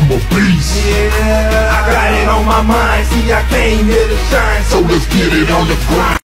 I'm a beast. Yeah, I got it on my mind. See, I came here to shine, so let's get it on the grind.